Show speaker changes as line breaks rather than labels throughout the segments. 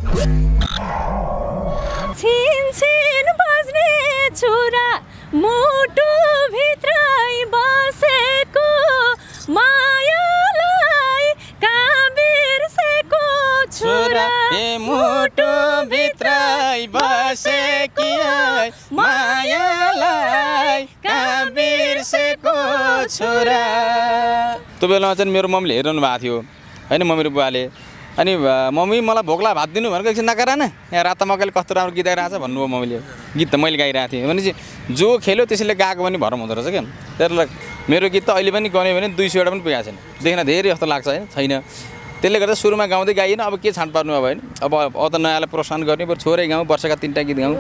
छिन छिन बज्ने छुरा मुटु भित्रै बसेको मायालाई कहाँ बिर्सेको छुरा
ए मुटु भित्रै बसेकी मायालाई कहाँ बिर्सेको छोरा। त्यो बेलामा चाहिँ मेरो मम्मीले हेरिरहनु भएको थियो होइन, मम्मी र बुवाले। अनि मम्मी मलाई भोकला भात दिनु भनेको एकछिन नकरा न, यहाँ राता मकैले कस्तो राम्रो गीत गाइरहेको छ भन्नुभयो मम्मीले। गीत त मैले गाइरहेको थिएँ भनेपछि जो खेल्यो त्यसैले गाएको पनि भरम हुँदो रहेछ क्या। त्यसले मेरो गीत त अहिले पनि गन्यो भने 200 वटा पनि पुगेको छैन, देख्न धेरै जस्तो लाग्छ होइन, छैन। त्यसले गर्दा सुरुमा गाउँदै गाइएन, अब के छाँट पार्नु अब होइन। अब त नयाँलाई प्रोत्साहन गर्ने, बरु छोरै गाउँ, वर्षका 3टा गीत गाउँ।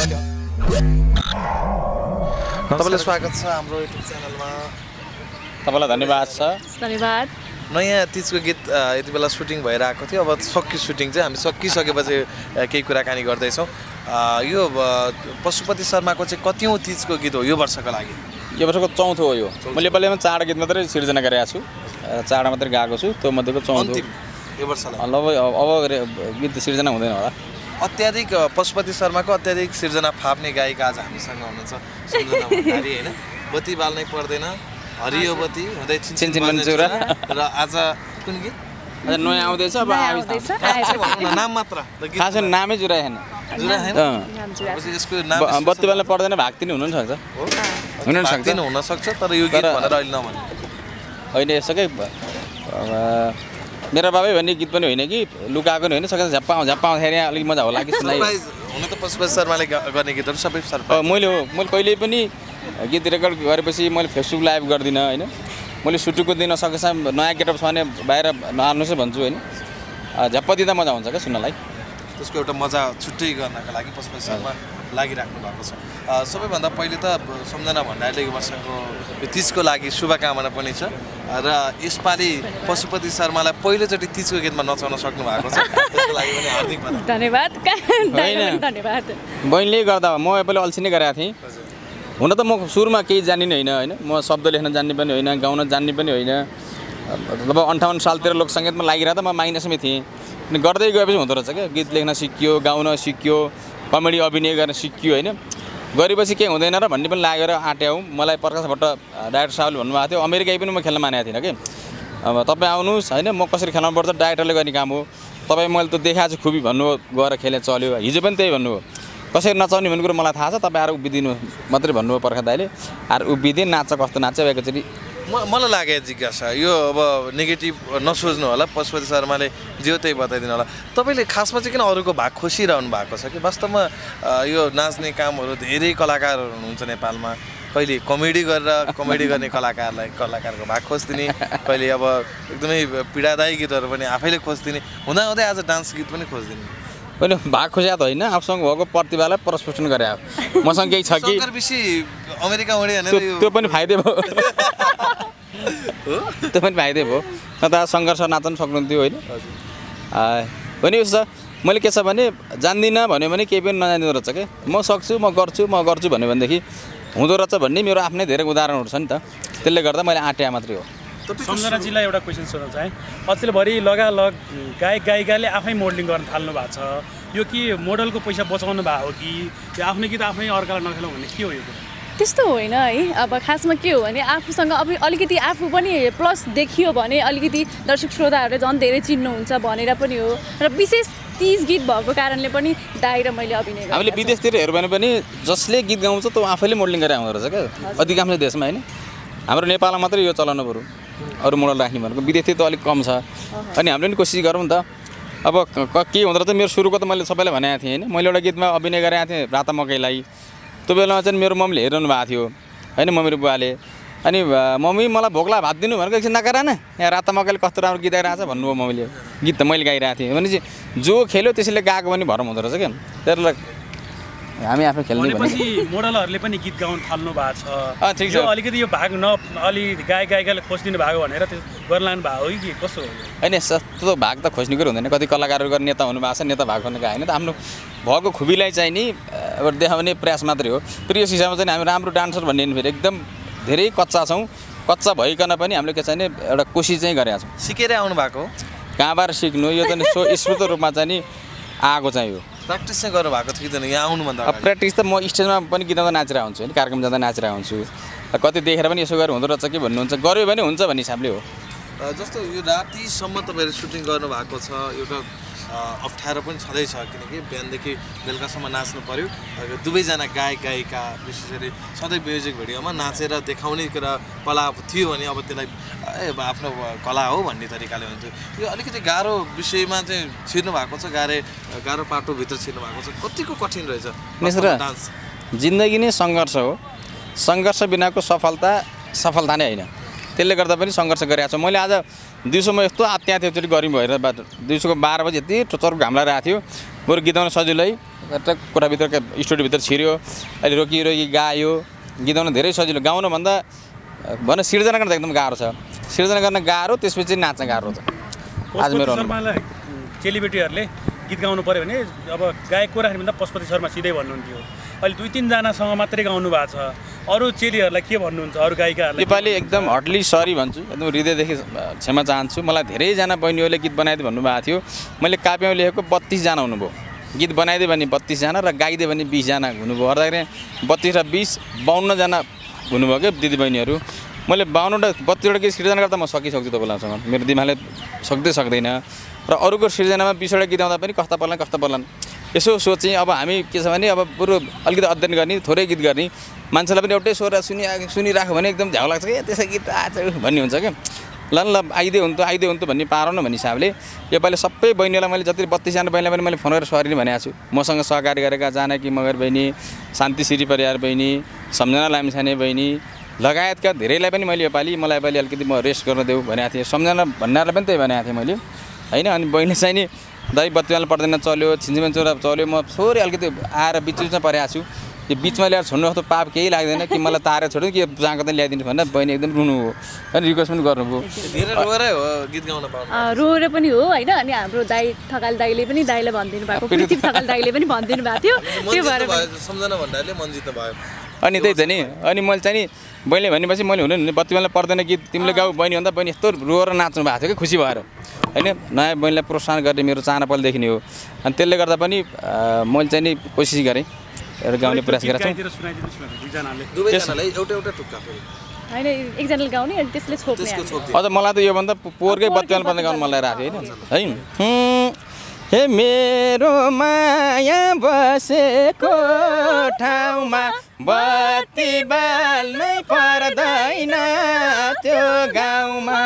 तपाईलाई स्वागत छ हाम्रो युट्युब च्यानलमा।
तपाईँलाई धन्यवाद छ।
धन्यवाद।
नयाँ तिजको गीत यति बेला सुटिङ भइरहेको थियो, अब सक्यो सुटिङ चाहिँ। हामी सकिसकेपछि केही कुराकानी गर्दैछौँ। यो पशुपति शर्माको चाहिँ कतिौँ तिजको गीत हो यो वर्षको लागि?
यो वर्षको 4औं हो यो। म नेपालीमा 4 गीत मात्रै सिर्जना गरेको छु, 4 मात्रै गाएको छु, त्यो मध्येको 4औं
यो वर्षलाई।
अब गीत सिर्जना हुँदैन होला।
अत्याधिक पशुपति शर्माको अत्याधिक सिर्जना फाप्ने गायिका आज हामीसँग हुनुहुन्छ सम्झना भण्डारी होइन। बत्ती बाल्नै पर्दैन, हरियो बत्ती हुँदै छिनछिन बज्ने र आज कुन गीत
आज नयाँ आउँदैछ। अब
नाम मात्र
खास नामै जुराएन।
यसको नाम
बत्ती बाल्न पर्दैन भाग तिनी हुन सक्छ,
हुन सक्छ, तर यो गीत भनेर अहिले नभन्नु
होइन। यसकै मेरो बाबै भन्ने गीत पनि होइन कि लुकाएको नि होइन, सकेर झ्याप्पा आउँदाखेरि अलिक मजा होला कि सुनाइ।
हुन त पशुपति शर्माले गर्ने गीतहरू सबै
मैले कहिले पनि गीत रेकर्ड गरेपछि मैले फेसबुक लाइभ गर्दिनँ होइन। मैले सुटुको दिन सकेसम्म नयाँ गेटअप छ भने बाहिर नहाल्नुहोस् भन्छु होइन। झ्याप्पा दिँदा मजा हुन्छ क्या सुन्नलाई।
त्यसको एउटा मजा छुट्टै गर्नका लागि पशुपति शर्मा लागिराख्नु भएको छ। सबैभन्दा पहिले त सम्झना भण्डारीले यो वर्षको यो तिजको लागि शुभकामना पनि छ र यसपालि पशुपति शर्मालाई पहिलोचोटि तिजको गीतमा नचाउन सक्नु भएको छ, त्यसको लागि पनि हार्दिक
धन्यवाद।
धन्यवाद। बहिनीले गर्दा म पहिला अल्छी नै गरेको थिएँ। हुन त म सुरुमा केही जानिनँ होइन, म शब्द लेख्न जान्ने पनि होइन, गाउन जान्ने पनि होइन। जब 58 सालतिर लोकसङ्गीतमा लागिरहेको त म माइनसमै थिएँ। अनि गर्दै गएपछि हुँदो रहेछ क्या, गीत लेख्न सिकियो, गाउन सिकियो, कमेडी अभिनय गर्न सिकियो होइन। गरेपछि केही हुँदैन र भन्ने पनि लागेर आँट्याउँ। मलाई प्रकाश भट्ट डाइरेक्टर साहबले भन्नुभएको थियो, अमेरिकै पनि म खेल्न मानेको थिइनँ कि। अब तपाईँ आउनुहोस् होइन, म कसरी खेल्नु पर्छ डाइरेक्टरले गर्ने काम हो, तपाईँ मैले त देखाएको छु खुबी भन्नुभयो, गएर खेले चल्यो। हिजो पनि त्यही भन्नुभयो, कसरी नचाउने भन्ने कुरो मलाई थाहा छ, तपाईँ आएर उभिदिनु मात्रै भन्नुभयो प्रकाश दाइले। आएर उभिदिए नाच्छ, कस्तो नाच्छ एकचोटि।
मलाई लाग्यो जिज्ञासा यो अब नेगेटिभ नसोच्नु होला, पशुपति शर्माले जे त्यही बताइदिनु होला। तपाईँले खासमा चाहिँ किन अरूको भाग खोसिरहनु भएको छ कि? वास्तवमा यो नाच्ने कामहरू धेरै कलाकारहरू हुनुहुन्छ नेपालमा, कहिले कमेडी गरेर कमेडी गर्ने कलाकारको भाग खोजिदिने, कहिले अब एकदमै पीडादायी गीतहरू पनि आफैले खोजिदिने, हुँदाहुँदै आज डान्स गीत पनि खोजिदिने।
होइन भाग खोज्या त होइन, आफूसँग भएको प्रतिभालाई प्रस्फुटन गरे। मसँग केही छ कि
अमेरिका
त्यो पनि फाइदै भयो, त्यो पनि फाइदै भयो। न त सङ्घर्ष नाच्न सक्नुहुन्थ्यो होइन। भने उसो छ, मैले के छ भने जान्दिनँ भन्यो भने केही पनि नजान्दिँदो रहेछ क्या। म सक्छु, म गर्छु भन्यो भनेदेखि हुँदो रहेछ भन्ने मेरो आफ्नै धेरै उदाहरणहरू छ नि त। त्यसले गर्दा मैले आँट्या मात्रै हो।
सम्झनाजीलाई एउटा क्वेसन सोध्न चाहेँ। अचेलभरि लगालग गायक गायिकाले आफै मोडलिङ गर्न थाल्नु भएको छ, यो कि मोडलको पैसा बचाउनु भएको हो कि आफ्नो गीत आफै अर्कालाई नखेलौँ भन्ने के हो यो कुरा?
त्यस्तो होइन है। अब खासमा के हो भने आफूसँग अब अलिकति आफू पनि प्लस देखियो भने अलिकति दर्शक श्रोताहरूले झन् धेरै चिन्नुहुन्छ भनेर पनि हो। र विशेष तिज गीत भएको कारणले पनि दाइ र मैले अभिनय गरेँ।
हामीले विदेशतिर हेऱ्यो भने पनि जसले गीत गाउँछ त्यो आफैले मोडलिङ गरेर आउँदो रहेछ क्या अधिकांश देशमा होइन। हाम्रो नेपालमा मात्रै यो चलाउनु पऱ्यो, अरू मोडल राख्ने भनेको विदेशतिर त अलिक कम छ। अनि हामीले पनि कोसिस गरौँ नि त। अब के हुँदो रहेछ, मेरो सुरुको त मैले सबैलाई भनेको थिएँ होइन। मैले एउटा गीतमा अभिनय गरेको थिएँ राता मकैलाई। त्यो बेलामा चाहिँ मेरो मम्मीले हेरिरहनु भएको थियो होइन, मम्मी र बुवाले। अनि मम्मी मलाई भोकला भात दिनु भनेको एकछिन नकरा न, यहाँ राता मकैले कस्तो राम्रो गीत गाइरहेको छ भन्नुभयो मम्मीले। गीत त मैले गाइरहेको थिएँ भनेपछि जो खेल्यो त्यसैले गाएको पनि भरम हुँदो रहेछ क्या। त्यसलाई हामी आफै खेल्ने
भनेपछि मोडलहरूले पनि गीत गाउन थाल्नु भएको छ।
ठिक छ,
अलिकति यो भाग अलि गायक गायिकाले खोजिदिनु भएको भनेर त्यो गरिरहनु भएको हो कि कसो हो?
होइन त्यो भाग त खोज्ने कुरो हुँदैन। कति कलाकारहरू गर्ने नेता हुनुभएको छ, नेता भाग गर्ने होइन त। आफ्नो भएको खुबीलाई चाहिँ नि अब देखाउने प्रयास मात्रै हो। फेरि यस हिसाबमा चाहिँ हामी राम्रो डान्सर भन्ने फेरि एकदम धेरै कच्चा छौँ। कच्चा भइकन पनि हामीले के चाहिँ एउटा कोसिस चाहिँ गरेका छौँ।
सिकेर आउनु भएको
कहाँबाट सिक्नु, यो त स्फूर्त रूपमा चाहिँ नि आएको चाहिँ हो।
प्र्याक्टिस चाहिँ गर्नुभएको थियो कि त यहाँ आउनुभन्दा
अब प्र्याक्टिस त म स्टेजमा पनि गीत गाउँदा नाचिरहेको हुन्छु होइन, कार्यक्रम जाँदा नाचिरहेको हुन्छु। कति देखेर पनि यसो गरेर हुँदो रहेछ कि भन्नुहुन्छ, गऱ्यो भने हुन्छ भन्ने हिसाबले हो।
जस्तो यो रातिसम्म तपाईँले सुटिङ गर्नुभएको छ, एउटा अप्ठ्यारो पनि छँदैछ किनकि बिहानदेखि बेलुकासम्म नाच्नु पऱ्यो। दुवैजना गायक गायिका विशेष गरी सधैँ म्युजिक भिडियोमा नाचेर देखाउने कुरा कला थियो भने अब त्यसलाई आफ्नो कला हो भन्ने तरिकाले हुन्थ्यो। यो अलिकति गाह्रो विषयमा चाहिँ छिर्नु भएको छ, गाह्रो पाटोभित्र छिर्नु भएको छ। कतिको कठिन रहेछ डान्स?
जिन्दगी नै सङ्घर्ष हो, सङ्घर्ष बिनाको सफलता नै होइन। त्यसले गर्दा पनि सङ्घर्ष गरिरहेको छु। मैले आज दिउँसोमा यस्तो आत्या थियो, एकचोटि गर्मी भएर दिउँसोको 12 बजी यति टोचरको घाम लगाइरहेको थियो। बरु गीत गाउन सजिलो है, कोठाभित्र स्टुडियोभित्र छिर्यो, अहिले रोकी गायो। गीत गाउन धेरै सजिलो, गाउनुभन्दा भन सिर्जना गर्न त एकदम गाह्रो छ। सिर्जना गर्न गाह्रो, त्यसपछि नाच्न गाह्रो छ। आज मेरो
चेलीबेटीहरूले गीत गाउनु पऱ्यो भने अब गायकको राख्ने भन्दा पशुपति शर्मा सिधै भन्नुहुन्थ्यो। अहिले 2-3 जनासँग मात्रै गाउनु भएको छ। अरू चेलीहरूलाई के भन्नुहुन्छ, अरू गायिकाहरूलाई?
नेपाली एकदम हटली सरी भन्छु, एकदम हृदयदेखि क्षमा चाहन्छु। मलाई धेरैजना बहिनीहरूले गीत बनाइदियो भन्नुभएको थियो। मैले काव्यमा लेखेको 32 जना हुनुभयो। गीत बनाइदियो भने 32 जना र गाइदियो भने 20 जना हुनुभयो। अर्दाखेरि 32 र 20 52 जना हुनुभयो क्या दिदीबहिनीहरू। मैले 52 र 32 गीत सिर्जना गर्दा म सकिसक्छु तपाईँसँग, मेरो दिमागले सक्दैन। र अरूको सिर्जनामा 20 गीत गाउँदा पनि कस्ता पर्लान् यसो सोचेँ। अब हामी के छ भने अब बरु अलिकति अध्ययन गर्ने, थोरै गीत गर्ने, मान्छेलाई पनि एउटै स्वर सुनिराख्यो भने एकदम झ्याउ लाग्छ क्या, त्यसै गीत आज भन्ने हुन्छ क्या। ल आइदियो हुन्थ्यो भन्ने पारौँ न भन्ने हिसाबले योपालि सबै बहिनीलाई मैले जति 32 जना बहिनीलाई पनि मैले फोन गरेर सरी नै भनेको छु। मसँग सहकारी गरेका जानकी मगर बहिनी, शान्ति श्री परियार बहिनी, सम्झना लामिछाने बहिनी लगायतका धेरैलाई पनि मैले योपालि मलाई योपालि अलिकति म रेस्ट गर्न देऊ भनेको थिएँ। सम्झना भन्नालाई पनि त्यही भनेको थिएँ मैले होइन। अनि बहिनी चाहिँ नि दाइ बत्तीमा पर्दैन चल्यो, छिन्जिमेन चोरा चल्यो, म थोरै अलिकति आएर बिचमा परेको छु। यो बिचमा ल्याएर छोड्नु जस्तो पाप केही लाग्दैन कि मलाई तारेर छोड्नु कि जाँको त ल्याइदिनु भनेर बहिनी एकदम रुनु हो अनि रिक्वेस्ट पनि गर्नुभयो।
धेरै रोएरै हो गीत गाउन पाउनु?
रोएर पनि हो होइन। अनि हाम्रो दाइ ठकाल दाइले पनि दाइले भनिदिनु भएको, पृथ्वी ठकाल दाइले पनि भनिदिनु भएको थियो। त्यो भएर
सम्झना भन्नाले मन जित्नु भयो।
अनि त्यही त नि। अनि मैले चाहिँ नि बहिनीले भनेपछि मैले हुनु बत्तीमा पर्दैन गीत तिमीले गाऊ बहिनी भन्दा बहिनी यस्तो रोएर नाच्नु भएको थियो कि खुसी भएर होइन। नयाँ बहिनीलाई प्रोत्साहन गर्ने मेरो चाहना पहिलेदेखि नै हो। अनि त्यसले गर्दा पनि मैले चाहिँ नि कोसिस गरेँ र गाउने प्रयास गरेको छु।
दुवैजनालाई एउटा टुक्का फेरि
होइन, एकजनाले गाउने अनि त्यसले छोप्ने।
अझ मलाई त योभन्दा पोहोरकै बत्तीमा पर्ने गाउनु मन लागिरहेको थियो होइन। हे मेरो माया बसेको ठाउँमा बत्ती बाल्नै पर्दैन त्यो गाउँमा,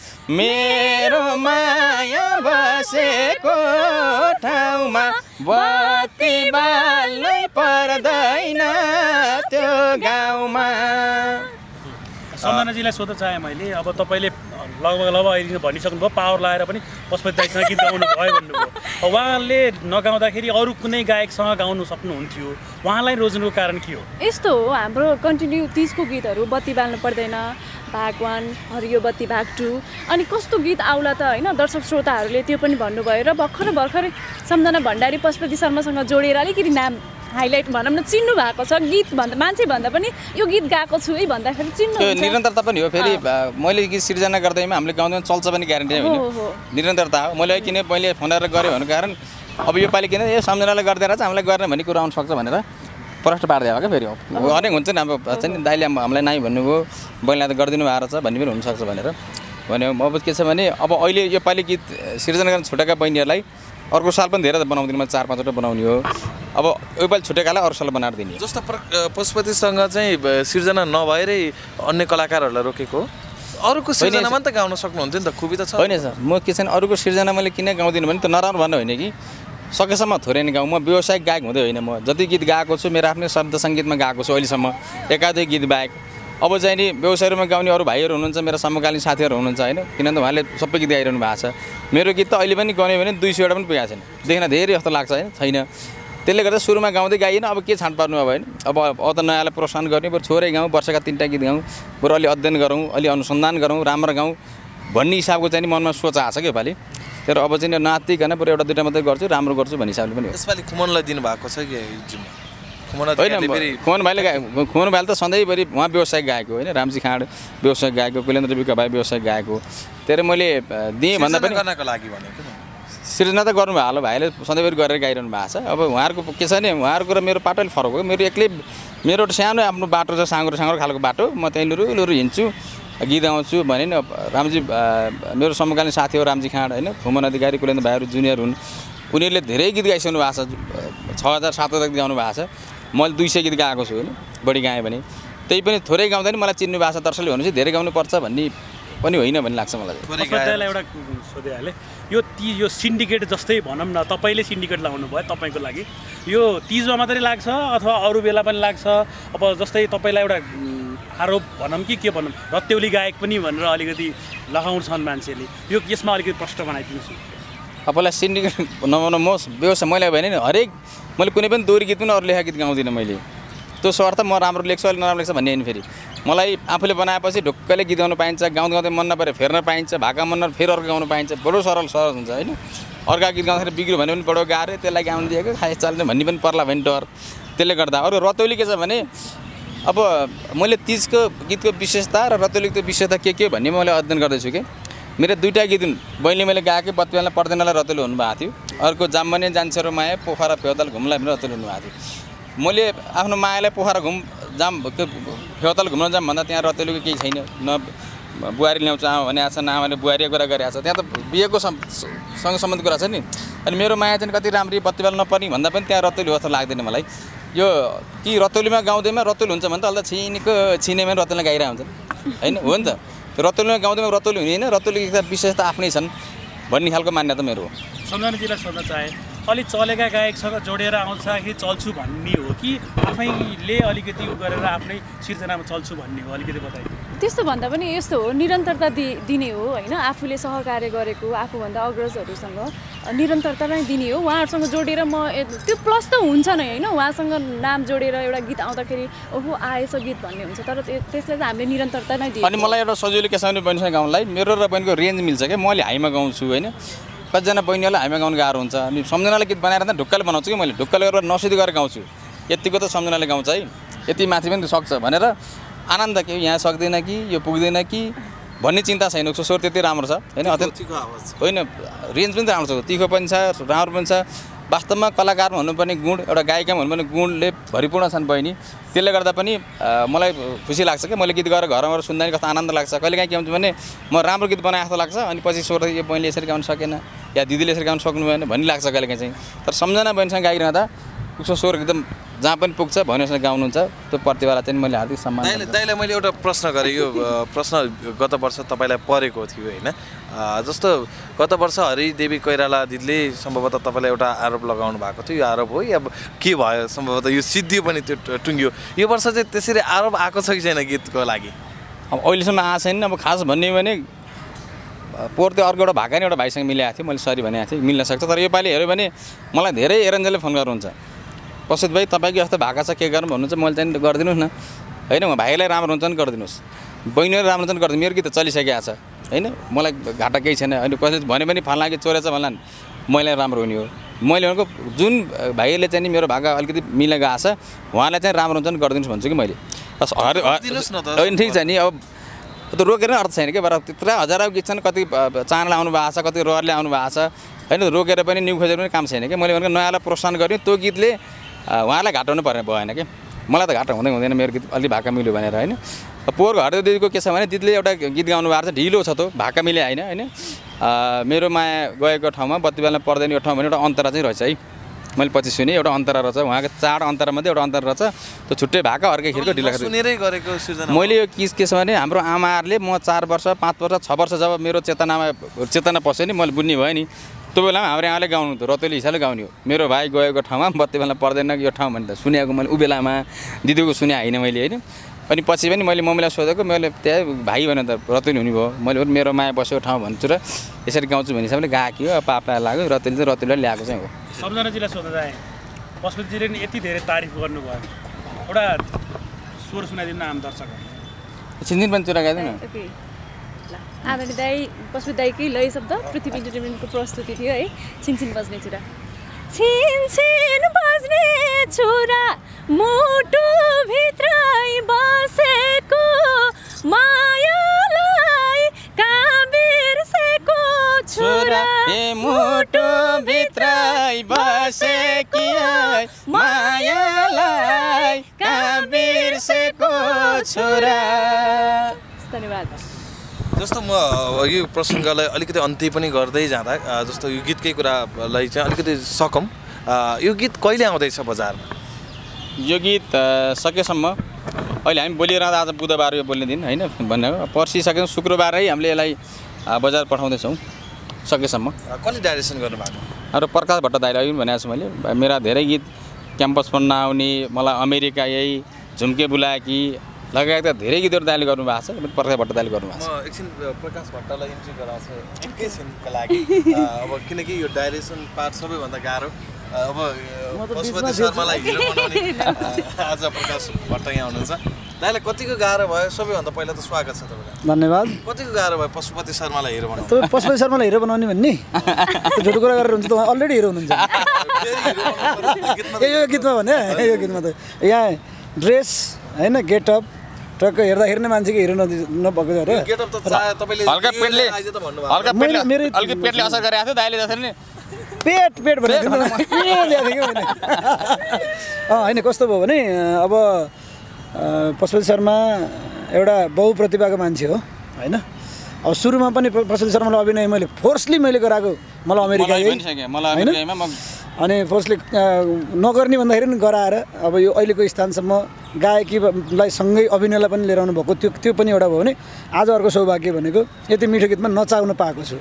मेरो माया बसेको ठाउँमा बत्ती बाल्नै पर्दैन त्यो गाउँमा।
सम्झनाजीलाई सोध्न चाहेँ मैले, अब तपाईँले लगभग अहिले भनिसक्नुभयो पावर लगाएर पनि पशुपति दाइसँग गीत गाउनु भयो भन्नुभयो। उहाँले नगाउँदाखेरि अरू कुनै गायकसँग गाउनु सक्नुहुन्थ्यो, उहाँलाई रोज्नुको कारण के हो?
यस्तो हो, हाम्रो कन्टिन्यू 30 को गीतहरू बत्ती बाल्नु पर्दैन, भाग 1, हरियो बत्ती भाग 2, अनि कस्तो गीत आउला त होइन। दर्शक श्रोताहरूले त्यो पनि भन्नुभयो र भर्खरै सम्झना भण्डारी पशुपति शर्मासँग जोडेर अलिकति नाम हाइलाइट भनौँ न चिन्नु भएको छ। गीत भन्दा मान्छे भन्दा पनि यो गीत गाएको छु है भन्दाखेरि चिन्नु
त्यो निरन्तरता पनि हो। फेरि मैले गीत सिर्जना गर्दैमा हामीले गाउँदा चल्छ पनि ग्यारेन्टी होइन, निरन्तरता हो। मैले किन मैले फोन गरेर गरेँ भन्नु कारण अब यो पालि किन यो सम्झनालाई गर्दै रहेछ हामीलाई गर्ने भन्ने कुरा आउनु सक्छ भनेर प्रश्न पार्दै हो क्या। फेरि अनेक हुन्छ नि, अब चाहिँ दाइले हामीलाई नाइ भन्नुभयो, बहिनीलाई त गरिदिनु भएको रहेछ भन्ने पनि हुनसक्छ भनेर भन्यो। अब के छ भने अब अहिले यो पालि गीत सिर्जना गर्न छुटेका बहिनीहरूलाई अर्को साल पनि धेरै बनाउँदिनँ, म 4-5 वटा बनाउने हो। अब यो पालि छुटेकालाई अर्को साल बनाएर दिने।
जस्तो पशुपतिसँग चाहिँ सिर्जना नभएरै अन्य कलाकारहरूलाई रोकेको, अरूको सिर्जनामा त गाउन सक्नुहुन्थ्यो नि त, खुबी त छ।
होइन सर, म के छ भने अरूको सिर्जना मैले किन गाउँदिनँ भने त नराम्रो भन्नु होइन कि सकेसम्म थोरै नै गाउँ। म व्यावसायिक गायक हुँदै होइन, म जति गीत गाएको छु मेरो आफ्नै शब्द सङ्गीतमा गाएको छु अहिलेसम्म, एकाधिक गीत बाहेक। अब चाहिँ नि व्यवसायहरूमा गाउने अरू भाइहरू हुनुहुन्छ, मेरो समकालीन साथीहरू हुनुहुन्छ होइन, किनभने उहाँले सबै गीत गाइरहनु भएको छ। मेरो गीत त अहिले पनि गाउने भने 200 वटा पनि पुगेको छैन, देखिन धेरै जस्तो लाग्छ होइन, छैन। त्यसले गर्दा सुरुमा गाउँदै गाइएन, अब के छाँट पार्नु अब होइन। अब त नयाँलाई प्रोत्साहन गर्ने, बरु छोरै गाउँ, वर्षका 3टा गीत गाउँ, बरु अलि अध्ययन गरौँ, अलि अनुसन्धान गरौँ, राम्रो गाउँ भन्ने हिसाबको चाहिँ मनमा सोच आएको छ कि योपालि। तर अब चाहिँ नातिकन बरु एउटा 2टा मात्रै गर्छु, राम्रो गर्छु भन्ने हिसाबले पनि हो।
यसपालि खुमनलाई दिनुभएको छ कि
होइन? खुमन भाइले त सधैँभरि उहाँ व्यवसायिक गाएको होइन, रामजी खाँड व्यवसायिक गाएको, कुलेन्द्र विका भाइ व्यवसायिक गाएको। तर मैले दिएँ भन्दा पनि सृजना त गर्नुभयो होला भाइले सधैँभरि गरेर गाइरहनु भएको छ अब उहाँहरूको के छ भने उहाँहरूको र मेरो बाटो अलिक फरक हो मेरो एक्लै मेरो एउटा सानो आफ्नो बाटो छ साँगुरो खालको बाटो म त्यहीँ लुरु हिँड्छु गीत गाउँछु भने नि रामजी मेरो समकालीन साथी हो रामजी खाँड होइन भुवन अधिकारी कुलेन्द्र भाइहरू जुनियर हुन् उनीहरूले धेरै गीत गाइसक्नु भएको छ 6000 7000 गीत गाउनु भएको छ मैले 200 गीत गाएको छु होइन बढी गाएँ भने त्यही पनि थोरै गाउँदा नि मलाई चिन्नु भएको छ दर्शकले भनेपछि धेरै गाउनुपर्छ भन्ने पनि होइन भन्ने लाग्छ मलाई
एउटा सोधिहालेँ यो सिन्डिकेट जस्तै भनौँ न तपाईँले सिन्डिकेट लगाउनु भयो तपाईँको लागि यो तिजमा मात्रै लाग्छ अथवा अरू बेला पनि लाग्छ अब जस्तै तपाईँलाई एउटा आरोप भनौँ कि के भनौँ रत्तेउली गायक पनि भनेर अलिकति लगाउँछन् मान्छेले यो यसमा अलिकति प्रश्न बनाइदिनुहोस्
तपाईँलाई सिन्डिकेट नभनौँ म व्यवसाय मैले भने नि हरेक मैले कुनै पनि दोहोरी गीत पनि अरू लेखा गीत गाउँदिनँ मैले त्यो स्वार्थ म राम्रो लेख्छु अलिक नराम्रो लेख्छ भन्ने होइन फेरि मलाई आफूले बनाएपछि ढुक्कले गीत गाउनु पाइन्छ गाउँदै मन नपरे फेर्न पाइन्छ भाका मन नपरे फेरि अर्को गाउनु पाइन्छ बडो सरल सहज हुन्छ होइन अर्का गीत गाउँदाखेरि बिग्रियो भने पनि बडो गाह्रो त्यसलाई गाउनु दिएको खास चल्ने भन्ने पनि पर्ला भने डर त्यसले गर्दा अरू रतौली के छ भने अब मैले तिजको गीतको विशेषता र रतौलीको विशेषता के भन्ने मैले अध्ययन गर्दैछु कि मेरो दुईवटा गीत बहिनी मैले गाएकै बत्तीवाला पर्दैनलाई रतौली हुनुभएको थियो अर्को जाम्बने जान्छ र माया पोखरा फेउताल घुम्ला पनि रतौली हुनुभएको थियो मैले आफ्नो मायालाई पोखरा फेउताल घुम्न जाम भन्दा त्यहाँ रतौलीको केही छैन न बुहारी ल्याउँछ आमा भनेको छ न आमाले बुहारीको कुरा गरेको छ त्यहाँ त बिहेको सँग सम्बन्धित कुरा छ नि अनि मेरो माया चाहिँ कति राम्ररी बत्तीवाल नपर्ने भन्दा पनि त्यहाँ रतौली जस्तो लाग्दैन मलाई यो कि रतौलीमा गाउँदैमा रतौली हुन्छ भने त अहिले छिनेमा रतौलीमा गाइरहेको हुन्छ होइन हो नि त रतौलीमा गाउँदैमा रतौली हुने होइन रतौलीको विशेषता आफ्नै छन् भन्ने खालको मान्यता मेरो हो
सम्झनाजीलाई सोध्न चाहे अलि चलेका गायकसँग जोडेर आउँछ कि चल्छु भन्ने हो कि आफैले अलिकति उ गरेर आफ्नै सिर्जनामा चल्छु भन्ने हो अलिकति बताइदिनु
त्यस्तो भन्दा पनि यस्तो हो निरन्तरता दिने हो होइन आफूले सहकार्य गरेको आफूभन्दा अग्रजहरूसँग निरन्तरता नै दिने हो उहाँहरूसँग जोडेर म त्यो प्लस त हुन्छ नै होइन उहाँसँग नाम जोडेर एउटा गीत आउँदाखेरि ओहो आएछ गीत भन्ने हुन्छ तर त्यसलाई त हामीले निरन्तरता नै दियो
अनि मलाई एउटा सजिलो के छ भने बहिनीसँग गाउनलाई मेरो र बहिनीको रेन्ज मिल्छ क्या मैले हाइमा गाउँछु होइन कतिजना बहिनीहरूलाई हाइमा गाउनु गाह्रो हुन्छ अनि सम्झनालाई गीत बनाएर त ढुक्कले बनाउँछु कि मैले ढुक्कले गरेर नसिधी गरेर गाउँछु यतिको त सम्झनाले गाउँछ है यति माथि पनि सक्छ भनेर आनन्द के यहाँ सक्दैन कि यो पुग्दैन कि भन्ने चिन्ता छैन उसको स्वर त्यति राम्रो छ होइन होइन रेन्ज पनि त राम्रो छ तिखो पनि छ राम्रो पनि छ वास्तवमा कलाकारमा हुनुपर्ने गुण एउटा गायिकामा हुनुपर्ने गुणले भरिपूर्ण छन् बहिनी त्यसले गर्दा पनि मलाई खुसी लाग्छ कि मैले गीत गरेर घरमा सुन्दा नि कस्तो आनन्द लाग्छ कहिलेकाहीँ के हुन्छ भने म राम्रो गीत बनाए जस्तो लाग्छ अनि पछि स्वर यो बहिनीले यसरी गाउन सकेन या दिदीले यसरी गाउन सक्नु भएन भन्ने लाग्छ कहिलेकाहीँ चाहिँ तर सम्झना बहिनीसँग गाइरहँदा उसको स्वर एकदम जहाँ पनि पुग्छ भनेर गाउनुहुन्छ त्यो प्रतिभालाई चाहिँ मैले हार्दिक सम्मान
दाइलाई मैले एउटा प्रश्न गरेँ यो प्रश्न गत वर्ष तपाईँलाई परेको थियो होइन जस्तो गत वर्ष हरिदेवी कोइराला दिदीले सम्भवतः तपाईँलाई एउटा आरोप लगाउनु भएको थियो यो आरोप हो या के भयो सम्भवतः यो सिद्धियो पनि त्यो टुङ्गियो यो वर्ष चाहिँ त्यसरी आरोप आएको छ कि छैन गीतको लागि
अब अहिलेसम्म आएको छैन अब खास भन्ने भने पोहोर त्यो अर्को एउटा भाका नि एउटा भाइसँग मिलाएको थियो मैले सरी भनेको थिएँ मिल्न सक्छ तर योपालि हेऱ्यो भने मलाई धेरै एरेन्जरले फोन गर्नुहुन्छ प्रसिद्ध भाइ तपाईँको यस्तो भाका छ के गर्नु भन्नुहुन्छ मैले चाहिँ गरिदिनुहोस् न होइन म भाइलाई राम्रो हुन्छ नि गरिदिनुहोस् बहिनीहरू राम्रो हुन्छ नि गरिदिनु मेरो गीत चलिसकेको छ होइन मलाई घाटा केही छैन अनि कसैले भने पनि फल्ना गीत चोरेछ भन्ला मैले राम्रो हुने हो मैले भनेको जुन भाइले चाहिँ नि मेरो भाका अलिकति मिलेको आएको छ उहाँलाई चाहिँ राम्रो हुन्छ नि गरिदिनुहोस् भन्छु कि मैले होइन ठिक छ नि अब त्यो रोकेर अर्थ छैन कि बरु त्यत्रो हजारौँ गीत छन् कति चाहनाले आउनु भएको छ कति रहरले आउनु भएको छ होइन रोकेर पनि न्यु खोजेर पनि काम छैन कि मैले भनेको नयाँलाई प्रोत्साहन गर्यो त्यो गीतले उहाँलाई घाटाउनु पर्ने भएन कि मलाई त घाटा हुँदैन मेरो गीत अलिक भाका मिल्यो भनेर होइन पोहोरको हरिदेव दिदीको के छ भने दिदीले एउटा गीत गाउनु भएको छ ढिलो छ त्यो भाका मिले होइन होइन मेरो माया गएको ठाउँमा बत्तीवालमा पर्दैन यो ठाउँ भने एउटा अन्तरा चाहिँ रहेछ है मैले पछि सुने एउटा अन्तरा रहेछ उहाँको 4 अन्तरामध्ये एउटा अन्तर रहेछ त्यो छुट्टै भाका अर्कै खेलको ढिला
सुनेरै गरेको सृजना
मैले यो के छ भने हाम्रो आमाहरूले म 4 वर्ष 5 वर्ष 6 वर्ष जब मेरो चेतना पस्यो नि मैले बुझ्ने भयो नि त्यो बेलामा हाम्रो आमाले गाउनु थियो रतौली हिसाबले गाउने हो मेरो भाइ गएको ठाउँमा बत्तीवालमा पर्दैन यो ठाउँ भने त सुनेको मैले उ बेलामा दिदीको सुने होइन मैले होइन अनि पछि पनि मैले मम्मीलाई सोधेको मैले त्यहाँ भाइ भने त रतौली हुने भयो मैले मेरो माया बसेको ठाउँ भन्छु र यसरी गाउँछु भन्ने हिसाबले गाएको हो पापलाई लाग्यो रतौली चाहिँ रतौलीलाई ल्याएको चाहिँ हो
सम्झनाजीलाई सोध्न चाहे पशुपतिजीले नि यति धेरै तारिफ गर्नुभयो एउटा स्वर सुनाइदिनु आम दर्शकहरू
छिनछिन पनि चुरा गाइदिनु
आदरणीय दाई पशुपति दाईकै लय शब्द पृथ्वी इन्टरटेनमेन्टको प्रस्तुति थियो है छिनछिन बज्ने चुरा छिनछिन बज्ने चुरा मुटु भित्रै बसेको मायालाई कहाँ बिर्सेको छुरा
ए मुटु
धन्यवाद।
जस्तो म यो प्रसङ्गलाई अलिकति अन्त्य पनि गर्दै जाँदा जस्तो यो गीतकै कुरालाई चाहिँ अलिकति सकौँ, यो गीत कहिले आउँदैछ बजारमा?
यो गीत सकेसम्म अहिले हामी बोलिरहँदा आज बुधबार यो बोल्ने दिन होइन भनेको, पर्सि सकेसम्म शुक्रबारै हामीले यसलाई बजार पठाउँदैछौँ सकेसम्म।
कसले डाइरेक्सन गर्नुभएको?
र प्रकाश भट्ट दाइले पनि भनेको छु मैले, मेरा धेरै गीत क्याम्पसमा नआउने, मलाई अमेरिका यही झुम्के बुलाएकी लगायतका धेरै गीतहरू दाइले गर्नुभएको छ, प्रकाश भट्ट दाइले गर्नुभएको छ।
म एकछिन प्रकाश भट्टलाई इन्ट्री गराउँछु एकैछिनको लागि, अब किनकि यो डाइरेक्सन पार्ट सबैभन्दा गाह्रो। अब पशुपति शर्मालाई हिरो बनाउने आज प्रकाश भट्ट यहाँ हुनुहुन्छ। दाइलाई कतिको गाह्रो भयो? सबैभन्दा पहिला त स्वागत छ तपाईँलाई।
धन्यवाद।
कतिको गाह्रो भयो पशुपति शर्मालाई हिरो बनाउनु?
तपाईँ पशुपति शर्मालाई हिरो बनाउने भन्ने झुटो कुरा गरेर हुन्छ, तपाईँ अलरेडी हिरो हुनुहुन्छ यो गीतमा भने। यो गीतमा त यहाँ ड्रेस होइन गेटअप टक्क हेर्दाखेरि नै मान्छेको हिरो नभएको छ अरे।
हल्का पेटले असर गरेको थियो दाइले जसरी नि
पेट भनेको होइन। कस्तो भयो भने अब पशुपति शर्मा एउटा बहुप्रतिभाको मान्छे हो होइन। अब सुरुमा पनि पशुपति शर्मालाई अभिनय मैले फोर्सली गराएको, मलाई अमेरिका होइन, अनि फोर्सली नगर्ने भन्दाखेरि पनि गराएर अब यो अहिलेको स्थानसम्म गायकीलाई सँगै अभिनयलाई पनि लिएर आउनु भएको त्यो पनि एउटा भयो भने आज अर्को सौभाग्य भनेको यति मिठो गीतमा नचाउन पाएको छु।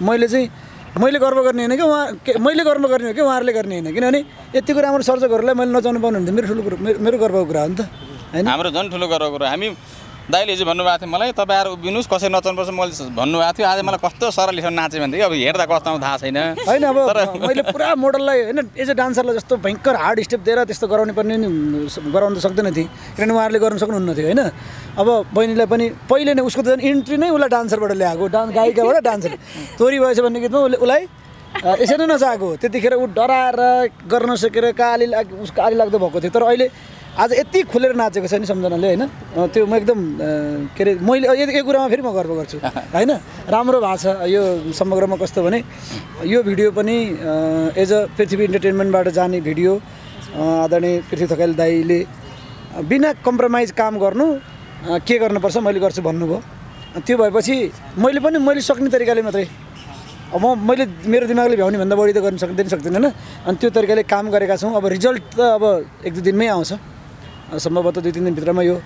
मैले गर्व गर्ने होइन कि मैले गर्व गर्ने हो कि उहाँहरूले गर्ने होइन, किनभने यतिको राम्रो सर्जकहरूलाई मैले नचाउनु पाउनु भने मेरो ठुलो कुरो, मेरो गर्वको कुरा हो नि त होइन।
हाम्रो झन् ठुलो गर्वको कुरा। हामी दाइले हिजो भन्नुभएको थियो मलाई, तपाईँहरू उभिनुहोस् कसरी नचाउनुपर्छ मैले भन्नुभएको थियो। आज मलाई कस्तो सरल नाचेँ भनेदेखि अब हेर्दा कस्तो थाहा छैन
होइन। अब मैले पुरा मोडललाई होइन एज अ डान्सरलाई जस्तो भयङ्कर हार्ड स्टेप दिएर त्यस्तो गराउनु पर्ने गराउनु त सक्दैन थिएँ, किनभने उहाँहरूले गर्नु सक्नुहुन्न थियो होइन। अब बहिनीलाई पनि पहिले नै उसको त झन् इन्ट्री नै उसलाई डान्सरबाट ल्याएको, गायिकाबाट डान्सर तोरी भएछ भन्ने गीतमा उसलाई यसरी नै नचाएको। त्यतिखेर ऊ डराएर गर्न नसकेर उसको आली लाग्दो भएको थियो। तर अहिले आज यति खुलेर नाचेको छ नि सम्झनाले होइन, त्यो म एकदम के अरे मैले यो कुरामा फेरि म गर्व गर्छु होइन। राम्रो भएको छ यो समग्रमा। कस्तो भने यो भिडियो पनि एज अ पृथ्वी इन्टरटेनमेन्टबाट जाने भिडियो आदरणीय पृथ्वी थकाइल दाइले बिना कम्प्रोमाइज काम गर्नु के गर्नुपर्छ मैले गर्छु भन्नुभयो। त्यो भएपछि मैले सक्ने तरिकाले मात्रै अब मैले मेरो दिमागले भ्याउने भन्दा बढी त गर्न सक्दिनँ होइन। अनि त्यो तरिकाले काम गरेका छौँ। अब रिजल्ट त अब 1-2 दिनमै आउँछ, सम्भवतः 2-3 दिनभित्रमा यो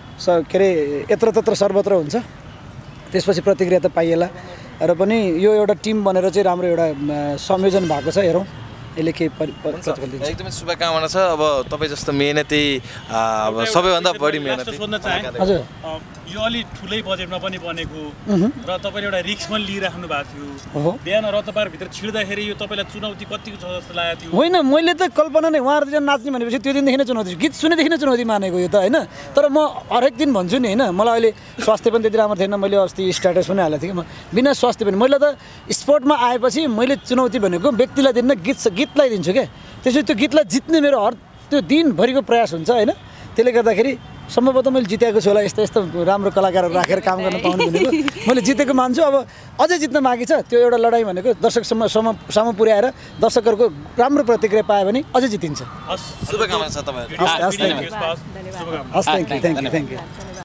के अरे यत्र सर्वत्र हुन्छ। त्यसपछि प्रतिक्रिया त पाइएला र पनि यो एउटा टिम बनेर चाहिँ राम्रो एउटा संयोजन भएको छ। हेरौँ यसले के प्रतिफल दिन्छ।
एकदमै शुभकामना छ। अब तपाईँ जस्तो मेहनती अब सबैभन्दा बढी मेहनती
हजुर
यो अलि ठुलै बजेटमा पनि बनेको र तपाईँले एउटा रिस्क पनि लिइराख्नु भएको थियो। बिहान रतबारभित्र छिर्दाखेरि यो तपाईँलाई चुनौती कतिको छ जस्तो लागेको थियो?
होइन, मैले त कल्पना नै उहाँहरू दुईजना नाच्ने भनेपछि त्यो दिनदेखि नै चुनौती, गीत सुनेदेखि नै चुनौती मानेको यो त होइन। तर म हरेक दिन भन्छु नि होइन, मलाई अहिले स्वास्थ्य पनि त्यति राम्रो थिएन। मैले अस्ति स्ट्याटस पनि हालेको थिएँ कि म बिना स्वास्थ्य पनि मैले त स्पोर्टमा आएपछि मैले चुनौती भनेको व्यक्तिलाई दिन्न, गीतलाई दिन्छु क्या। त्यसपछि त्यो गीतलाई जित्ने मेरो त्यो दिनभरिको प्रयास हुन्छ होइन। त्यसले गर्दाखेरि सम्भवतः मैले जितेको छु होला। यस्तो राम्रो कलाकारहरू राखेर काम गर्न पाउने भनेको मैले जितेको मान्छु। अब अझै जित्न बाँकी छ। त्यो एउटा लडाइँ भनेको दर्शकसम्म पुर्याएर दर्शकहरूको राम्रो प्रतिक्रिया पायो भने अझै जितिन्छ।
शुभकामना छ तपाईँहरू।
हस्, थ्याङ्क यू।